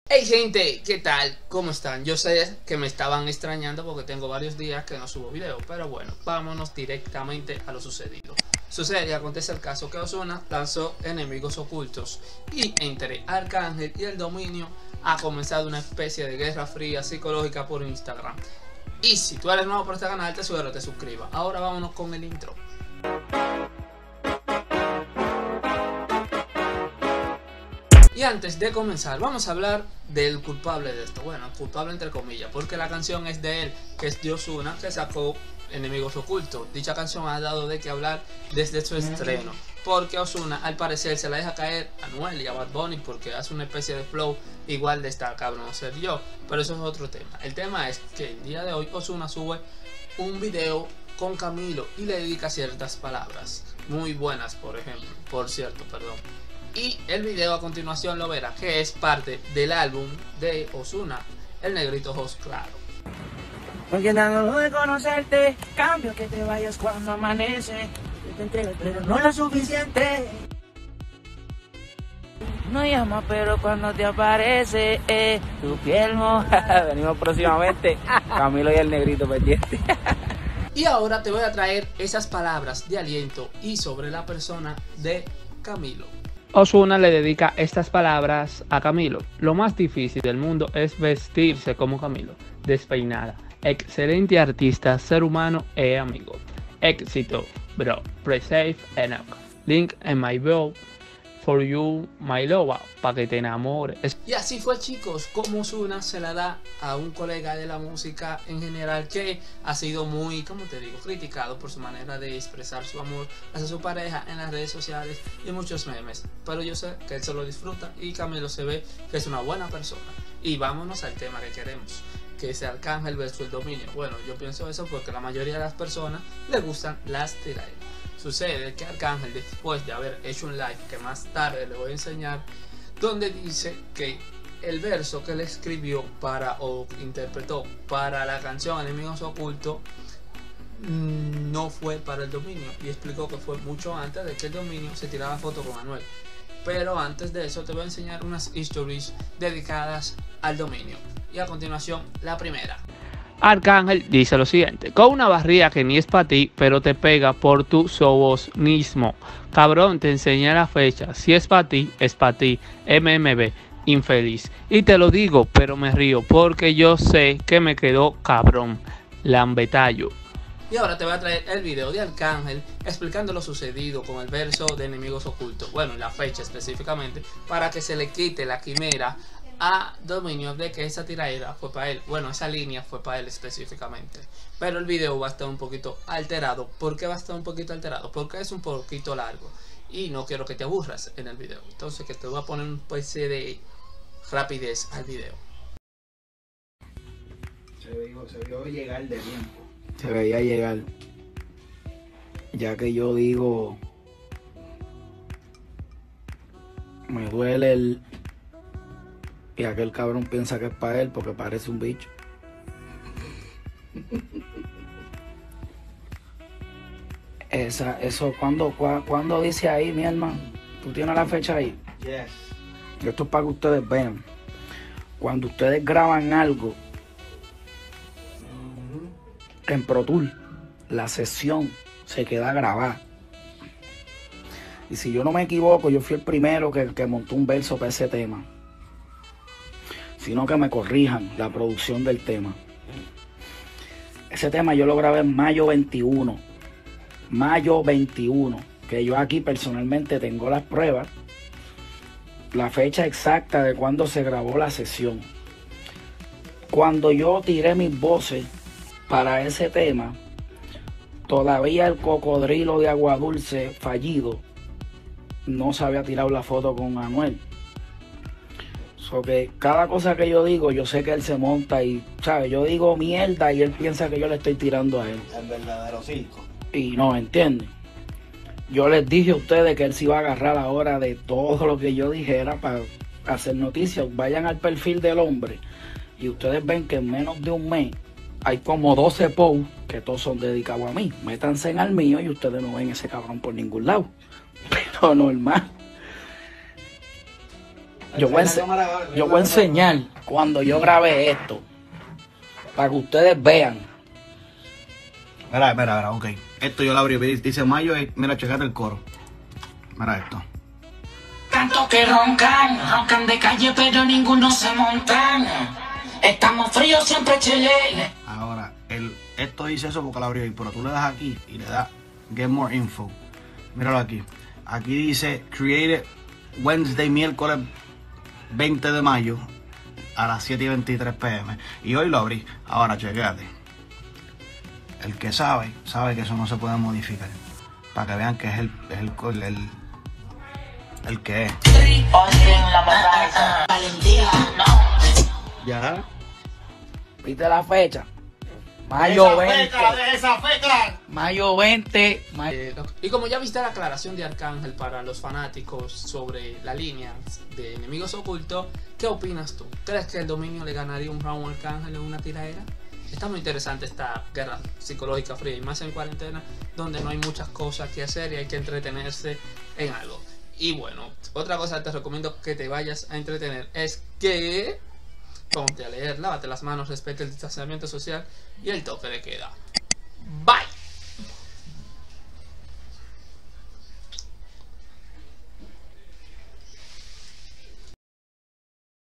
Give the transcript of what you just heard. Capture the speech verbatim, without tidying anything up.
Hey gente, ¿qué tal? ¿Cómo están? Yo sé que me estaban extrañando porque tengo varios días que no subo video, pero bueno, vámonos directamente a lo sucedido. Sucede y acontece el caso que Ozuna lanzó Enemigos Ocultos y entre Arcángel y el dominio ha comenzado una especie de guerra fría psicológica por Instagram. Y si tú eres nuevo por este canal, te sugiero que te suscribas. Ahora vámonos con el intro. Y antes de comenzar, vamos a hablar del culpable de esto. Bueno, culpable entre comillas, porque la canción es de él, que es de Ozuna, que sacó Enemigos Ocultos. Dicha canción ha dado de qué hablar desde su estreno, porque Ozuna al parecer se la deja caer a Anuel y a Bad Bunny porque hace una especie de flow igual de destacable, no ser yo. Pero eso es otro tema. El tema es que el día de hoy Ozuna sube un video con Camilo y le dedica ciertas palabras muy buenas, por ejemplo, por cierto, perdón. Y el video a continuación lo verá, que es parte del álbum de Ozuna, El Negrito Ojos Claro. Porque dando de conocerte, cambio que te vayas cuando amanece. Yo te entrego, pero no lo suficiente. No llama, pero cuando te aparece, eh, tu piel moja. Venimos próximamente, Camilo y el Negrito pendiente. Y ahora te voy a traer esas palabras de aliento y sobre la persona de Camilo. Ozuna le dedica estas palabras a Camilo. Lo más difícil del mundo es vestirse como Camilo, despeinada. Excelente artista, ser humano e amigo. Éxito, bro. Play safe and up. Link in my bio for you, my love, para que te enamores. Y así fue, chicos, como Ozuna se la da a un colega de la música en general que ha sido muy, como te digo, criticado por su manera de expresar su amor hacia su pareja en las redes sociales y muchos memes. Pero yo sé que él se lo disfruta y Camilo se ve que es una buena persona. Y vámonos al tema que queremos, que es Arcángel versus el dominio. Bueno, yo pienso eso porque la mayoría de las personas le gustan las tiraderas. Sucede que Arcángel, después de haber hecho un live que más tarde le voy a enseñar, donde dice que el verso que él escribió para o interpretó para la canción Enemigos Ocultos no fue para el dominio, y explicó que fue mucho antes de que el dominio se tirara foto con Anuel. Pero antes de eso te voy a enseñar unas stories dedicadas al dominio, y a continuación la primera. Arcángel dice lo siguiente: con una barriga que ni es para ti, pero te pega por tu sobonismo. Cabrón, te enseñé la fecha. Si es para ti, es para ti. M M B, infeliz. Y te lo digo, pero me río, porque yo sé que me quedó cabrón. Lambetallo. Y ahora te voy a traer el video de Arcángel explicando lo sucedido con el verso de Enemigos Ocultos. Bueno, la fecha específicamente, para que se le quite la quimera a dominio de que esa tiraera fue para él. Bueno, esa línea fue para él específicamente. Pero el video va a estar un poquito alterado. ¿Por qué va a estar un poquito alterado? Porque es un poquito largo y no quiero que te aburras en el video. Entonces que te voy a poner un especie de rapidez al video. Se vio, se vio llegar de tiempo. Se veía llegar. Ya que yo digo, me duele el... Y aquel cabrón piensa que es para él porque parece un bicho. Esa, eso, cuando, cuando dice ahí, mi hermano, tú tienes la fecha ahí. Yes. Esto es para que ustedes vean. Cuando ustedes graban algo uh-huh. en Pro Tools, la sesión se queda grabada. Y si yo no me equivoco, yo fui el primero que, que montó un verso para ese tema. Sino que me corrijan la producción del tema. Ese tema yo lo grabé en mayo veintiuno. Mayo veintiuno. Que yo aquí personalmente tengo las pruebas. La fecha exacta de cuando se grabó la sesión. Cuando yo tiré mis voces para ese tema, todavía el cocodrilo de Agua Dulce fallido no se había tirado la foto con Anuel. So que cada cosa que yo digo, yo sé que él se monta y, ¿sabes? Yo digo mierda y él piensa que yo le estoy tirando a él. El verdadero circo. Y no, ¿entienden? Yo les dije a ustedes que él se iba a agarrar ahora de todo lo que yo dijera para hacer noticias. Vayan al perfil del hombre y ustedes ven que en menos de un mes hay como doce posts que todos son dedicados a mí. Métanse en al mío y ustedes no ven ese cabrón por ningún lado. Pero normal. Yo voy, a yo voy a enseñar cuando yo grabé esto. Para que ustedes vean. Mira, mira, mira, ok. Esto yo lo abrí. Dice Mayo, mira, checate el coro. Mira esto. Tanto que roncan, roncan de calle, pero ninguno se montan. Estamos fríos, siempre chile. Ahora, el, esto dice eso porque lo abrió ahí, pero tú le das aquí y le das Get More Info. Míralo aquí. Aquí dice Created Wednesday, miércoles veinte de mayo a las siete y veintitrés pm. Y hoy lo abrí. Ahora, chequéate. El que sabe, sabe que eso no se puede modificar. Para que vean que es el, es el, el, el que es. Ya. ¿Viste la fecha? Mayo veinte. Fecha, de esa fecha. Mayo veinte. Mayo... Eh, y como ya viste la aclaración de Arcángel para los fanáticos sobre la línea de Enemigos Ocultos, ¿qué opinas tú? ¿Crees que el dominio le ganaría un round a Arcángel en una tiradera? Está muy interesante esta guerra psicológica fría y más en cuarentena, donde no hay muchas cosas que hacer y hay que entretenerse en algo. Y bueno, otra cosa que te recomiendo que te vayas a entretener es que ponte a leer, lávate las manos, respete el distanciamiento social y el toque de queda.